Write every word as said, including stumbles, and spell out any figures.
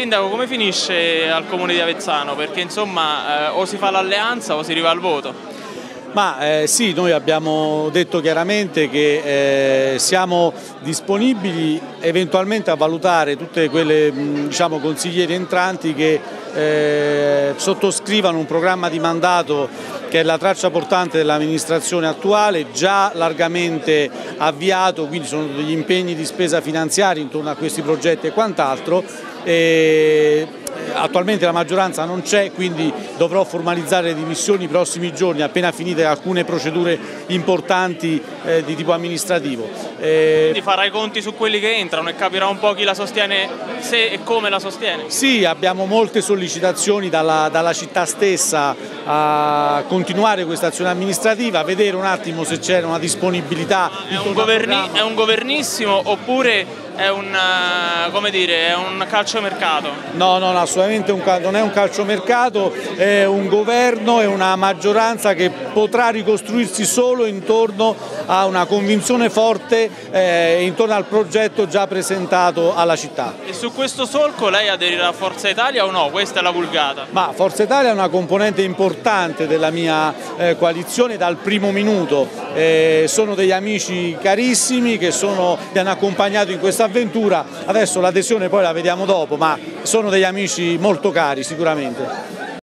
Sindaco, come finisce al Comune di Avezzano? Perché insomma eh, o si fa l'alleanza o si arriva al voto. Ma eh, sì, noi abbiamo detto chiaramente che eh, siamo disponibili eventualmente a valutare tutte quelle diciamo, consiglieri entranti che eh, sottoscrivano un programma di mandato che è la traccia portante dell'amministrazione attuale, già largamente avviato, quindi sono degli impegni di spesa finanziaria intorno a questi progetti e quant'altro. E attualmente la maggioranza non c'è, quindi dovrò formalizzare le dimissioni nei prossimi giorni, appena finite alcune procedure importanti eh, di tipo amministrativo. Eh... Quindi farai i conti su quelli che entrano e capirà un po' chi la sostiene, se e come la sostiene? Sì, abbiamo molte sollecitazioni dalla, dalla città stessa a continuare questa azione amministrativa, a vedere un attimo se c'è una disponibilità. È un, governi, è un governissimo oppure è un, come dire, è un calciomercato? No, no, no, assolutamente un, non è un calciomercato, è un governo e una maggioranza che potrà ricostruirsi solo intorno a una convinzione forte eh, intorno al progetto già presentato alla città. E su questo solco lei aderirà a Forza Italia o no? Questa è la vulgata. Ma Forza Italia è una componente importante della mia eh, coalizione dal primo minuto, eh, sono degli amici carissimi che sono, mi hanno accompagnato in questa avventura, adesso l'adesione poi la vediamo dopo, ma sono degli amici molto cari sicuramente.